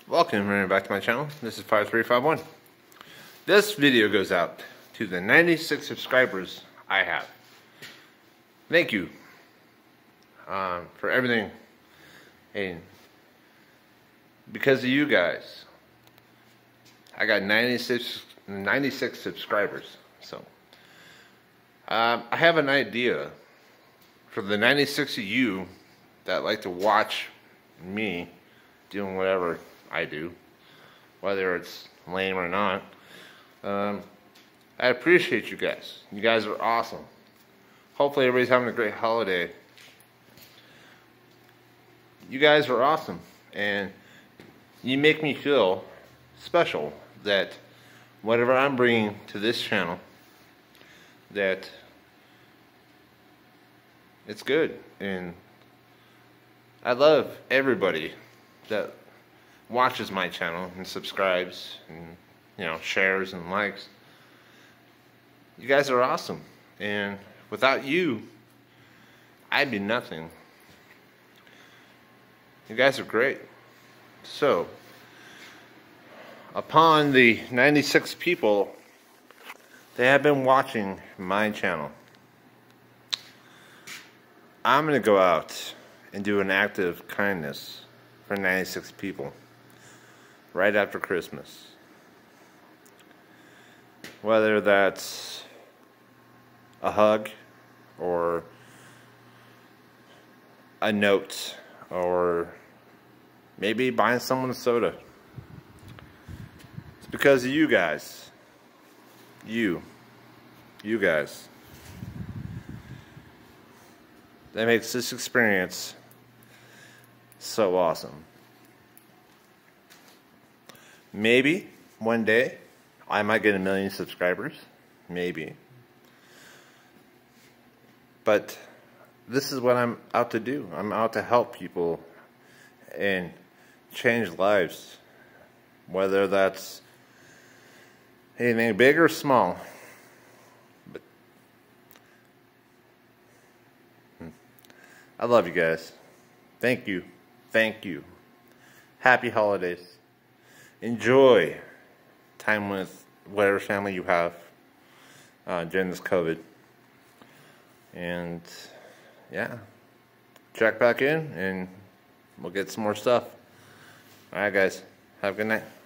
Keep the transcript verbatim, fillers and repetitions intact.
Welcome everyone back to my channel. This is five three five one. This video goes out to the ninety-six subscribers I have. Thank you um, for everything. And because of you guys, I got ninety-six, ninety-six subscribers. So um, I have an idea for the ninety-six of you that like to watch me doing whatever I do, whether it's lame or not. Um, I appreciate you guys. You guys are awesome. Hopefully everybody's having a great holiday. You guys are awesome, and you make me feel special that whatever I'm bringing to this channel, that it's good. And I love everybody that watches my channel and subscribes and, you know, shares and likes. You guys are awesome, and without you, I'd be nothing. You guys are great. So, upon the ninety-six people that have been watching my channel, I'm gonna go out and do an act of kindness for ninety-six people right after Christmas. Whether that's a hug or a note or maybe buying someone a soda. It's because of you guys. You. You guys. That makes this experience so awesome. Maybe one day I might get a million subscribers. Maybe. But this is what I'm out to do. I'm out to help people and change lives. Whether that's anything big or small. But I love you guys. Thank you. Thank you. Happy holidays. Enjoy time with whatever family you have uh, during this COVID. And yeah, check back in and we'll get some more stuff. Alright guys, have a good night.